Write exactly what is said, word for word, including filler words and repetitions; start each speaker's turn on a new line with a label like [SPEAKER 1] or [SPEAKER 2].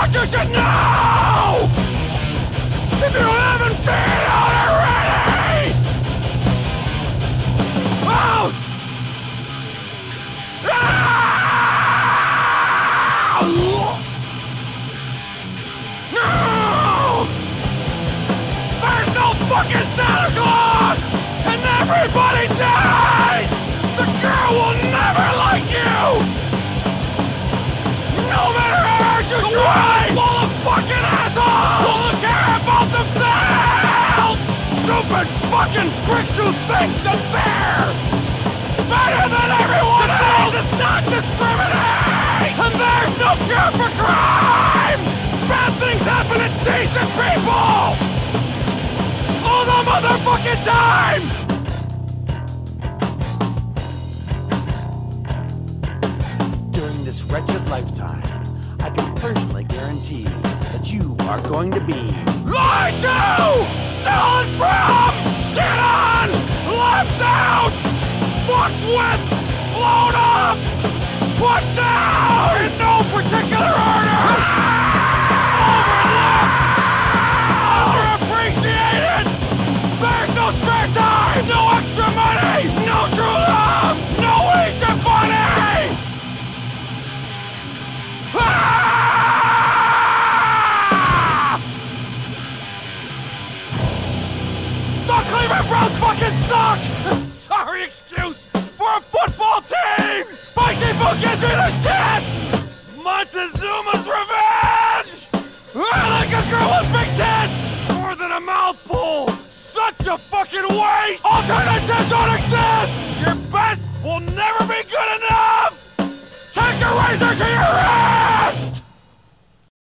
[SPEAKER 1] what you should know! If you haven't figured out already! Out! No! There's no fucking Santa Claus! And everybody dies! The girl will never like you! No matter how hard you the try! The full of fucking assholes! Who don't care about themselves! Stupid fucking pricks who think that they're better than everyone else! This does not discriminate! And there's no cure for crime! Bad things happen to decent people! All the motherfucking time! During this wretched lifetime, I can personally guarantee that you are going to be lied to! Stolen from! Shit on! Left out! Fucked with! Blown off! Put down! In no particular order! Overlooked! Underappreciated! There's no spare time! No extra money! No true love! No Easter bunny! Ah! The Cleveland Browns fucking suck! Sorry excuse for a football team! Spicy food gives me the shits! Montezuma's revenge! I like a girl with big tits! More than a mouthful! Such a fucking waste! Alternatives don't exist! Your best will never be good enough! Take a razor to your wrist!